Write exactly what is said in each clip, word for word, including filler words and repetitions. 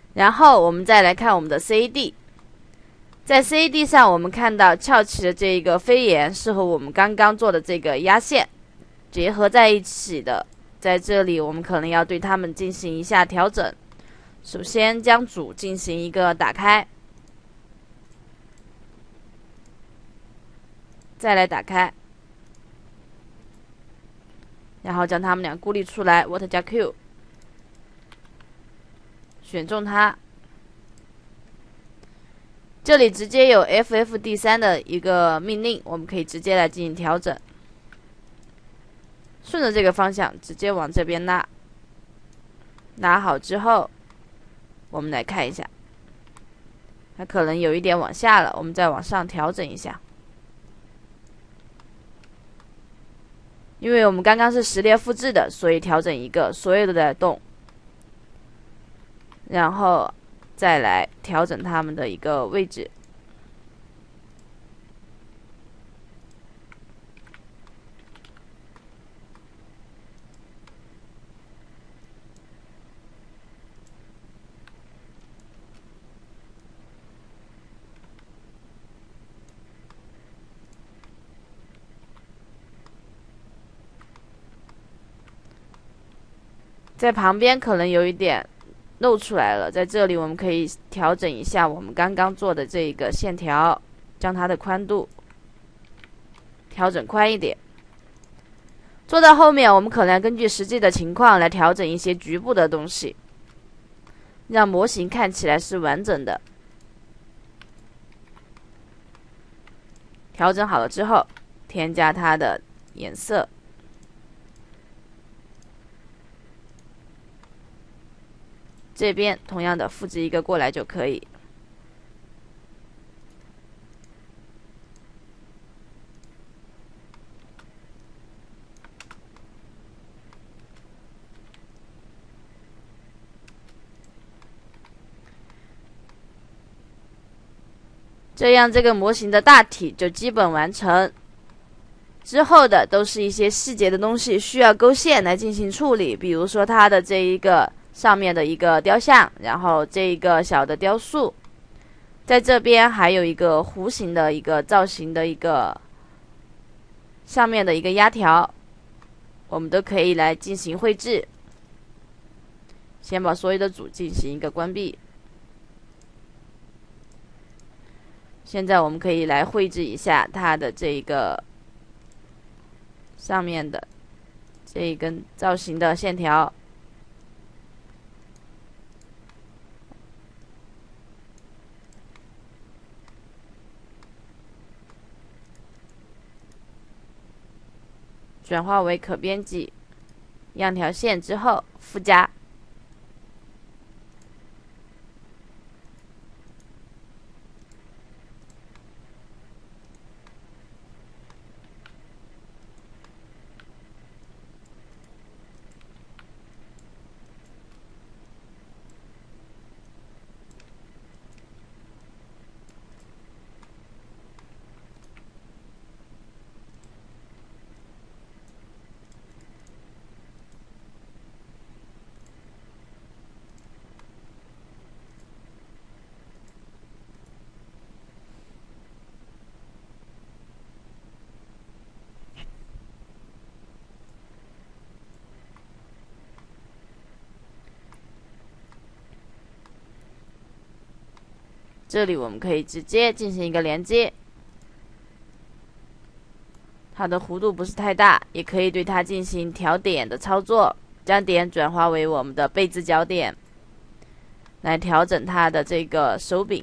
然后我们再来看我们的 C A D， 在 C A D 上我们看到翘起的这一个飞檐是和我们刚刚做的这个压线结合在一起的，在这里我们可能要对它们进行一下调整。首先将主进行一个打开，再来打开，然后将它们俩孤立出来 ，Alt 加 Q， 选中它。这里直接有 F F D 三 的一个命令，我们可以直接来进行调整。顺着这个方向直接往这边拉，拉好之后，我们来看一下，它可能有一点往下了，我们再往上调整一下。因为我们刚刚是十列复制的，所以调整一个，所有的在动，然后再来调整它们的一个位置。在旁边可能有一点露出来了，在这里我们可以调整一下我们刚刚做的这个线条，将它的宽度调整宽一点。做到后面我们可能要根据实际的情况来调整一些局部的东西，让模型看起来是完整的。调整好了之后，添加它的颜色，这边同样的复制一个过来就可以。这样这个模型的大体就基本完成。之后的都是一些细节的东西，需要勾线来进行处理，比如说它的这一个上面的一个雕像，然后这一个小的雕塑，在这边还有一个弧形的一个造型的一个上面的一个压条，我们都可以来进行绘制。先把所有的组进行一个关闭。现在我们可以来绘制一下它的这一个上面的这一根造型的线条。转化为可编辑样条线之后附加，这里我们可以直接进行一个连接，它的弧度不是太大，也可以对它进行调点的操作，将点转化为我们的贝字脚点，来调整它的这个手柄。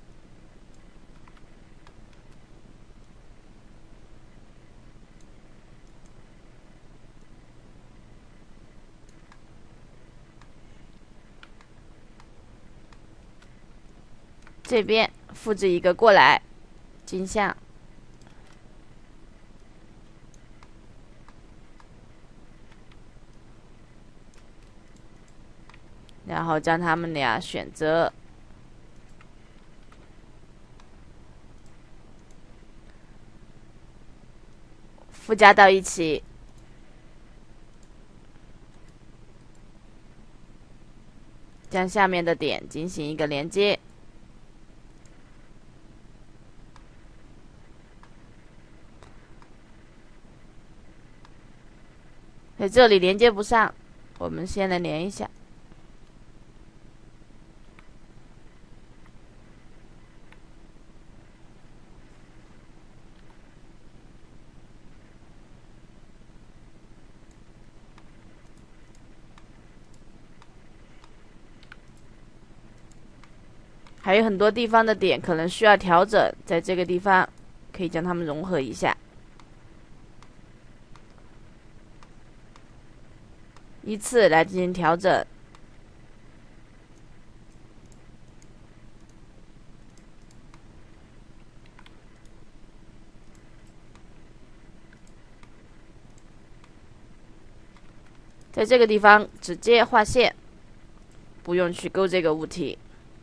这边复制一个过来，镜像，然后将它们俩选择，附加到一起。 将下面的点进行一个连接。在这里连接不上，我们先来连一下。还有很多地方的点可能需要调整，在这个地方可以将它们融合一下，依次来进行调整。在这个地方直接画线，不用去勾这个物体。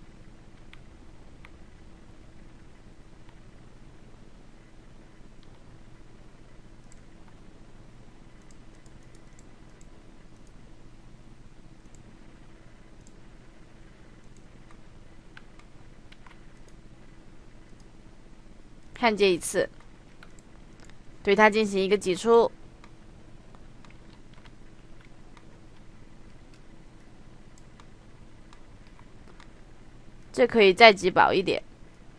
焊接一次，对它进行一个挤出，这可以再挤薄一点，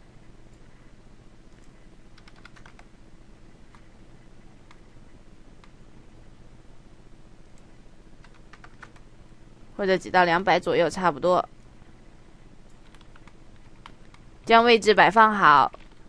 或者挤到两百左右差不多，将位置摆放好。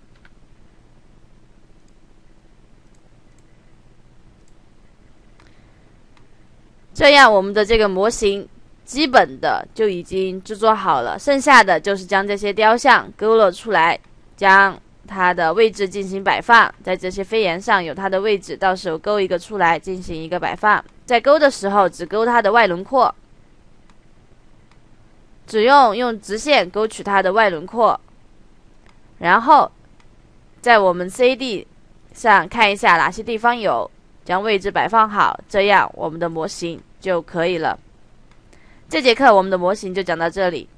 这样我们的这个模型基本的就已经制作好了，剩下的就是将这些雕像勾勒出来，将它的位置进行摆放，在这些飞檐上有它的位置，到时候勾一个出来进行一个摆放。在勾的时候只勾它的外轮廓，只用用直线勾取它的外轮廓，然后在我们 C D 上看一下哪些地方有，将位置摆放好，这样我们的模型就可以了。这节课我们的模型就讲到这里。